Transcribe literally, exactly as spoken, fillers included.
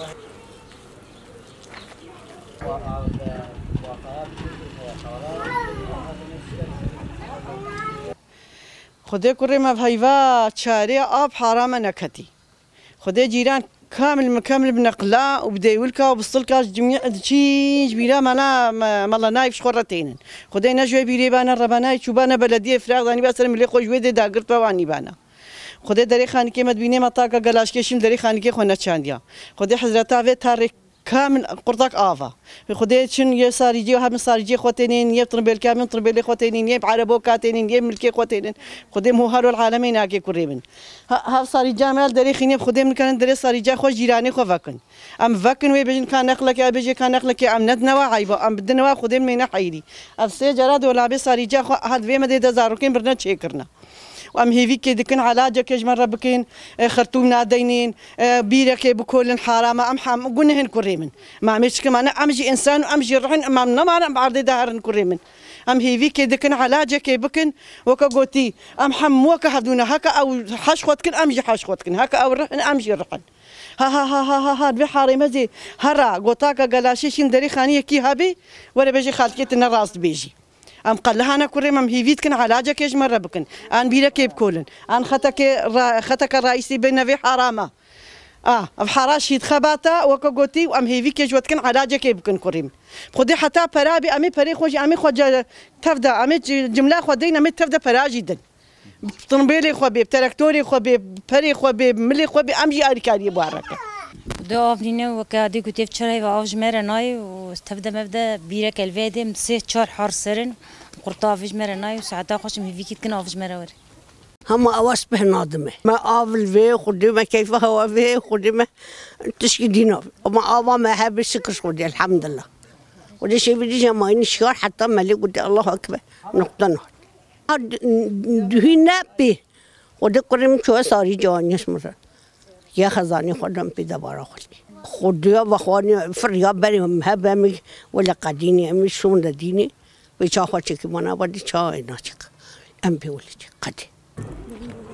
خدای کره ما بهیوا چاره آب حرام نکتی خدای جیران كامل مكمل بنقلا وبديولكا وبصلكا جميع شي جبيرا مالا مالا نايف شخورتين خدي نجوي بيري بانا رباناي شوبانا بلديه فراغ داني باسر ملي خوش ويدي داغرت بواني بانا خدي دري خانكي مدبيني مطاقه قلاش كيشم دري خانكي خونا تشانديا خدي حضرتها في تاريخ كامل قرطاك آفا خدي شن يساري جي وهم ساري جي خوتينين يطرب بالكامل طرب بالي خوتينين يب عربو كاتينين يب ملكي خوتينين خدي مو هارو العالمين هاكي كريمن ها ساري جامال دري خيني خدي من كان دري ساري جا خوش جيراني خو فكن ام فكن وي بيجن كان نخلك يا بيجي كان نخلك ام ندنا عيبه ام بدنا خدي من حيري السي جراد ولا بي ساري جا هاد في مدي دزاروكين برنا تشيكرنا وام هيفي كي دكن علاجه كيج مره بكين خرطوم نادينين بيرك بكل حرام ام حام قلنا هن كريمن ما مش كمان امجي انسان امجي رحن امام ما بعرض دهر كريمن ام هيفي كي دكن علاجه كي بكن وكغوتي ام حم وكا حدونا هكا او حشخوتكن امجي حشخوتكن هكا او رحن امجي رحن ها ها ها ها ها بحاري مزي هرا قوتاكا قلاشيشين دري خانيه كي هبي ولا بيجي خالتي الراس بيجي ام قال لها انا كريم ام هيفيت كن علاجه كيج مره بكن ان بيرك بكولن ان خطك را خطك الرئيسي بين في حرامه اه بحراش يتخباتا وكغوتي وام هيفي كيج وتكن علاجه كي بكن كريم خدي حتى برابي امي بري خوجي امي خوجا تفدا امي جمله خدينا امي تفدا براجدا طنبيلي خو بي تراكتوري خو بي بري خو بي ملي خو بي امجي اركاري باركه دو آفرینه و که دیگه تیف چرای و آوج مره نای و استفاده مبدا بیرک الویدم سه چهار حار سرن قرطا آوج مره نای و ساعتا خوشم هیویکیت کن آوج مره وری هم أواس به نادمه ما آفل في خدمة كيف هو في خدمة تشكيدينا وما آوا ما هب السكر خدي الحمد لله وده شيء بدي جماعة نشكر حتى ملك قد الله أكبر نقطنا دهينا به وده كريم شو صاري جاني اسمه يا خزاني خدم بيدا بارا خلي خديا وخواني فريا بري مهبمي ولا قديني أمي شون ديني ويشاخوا شكي منا بدي شاي ناشك أم بيولي قدي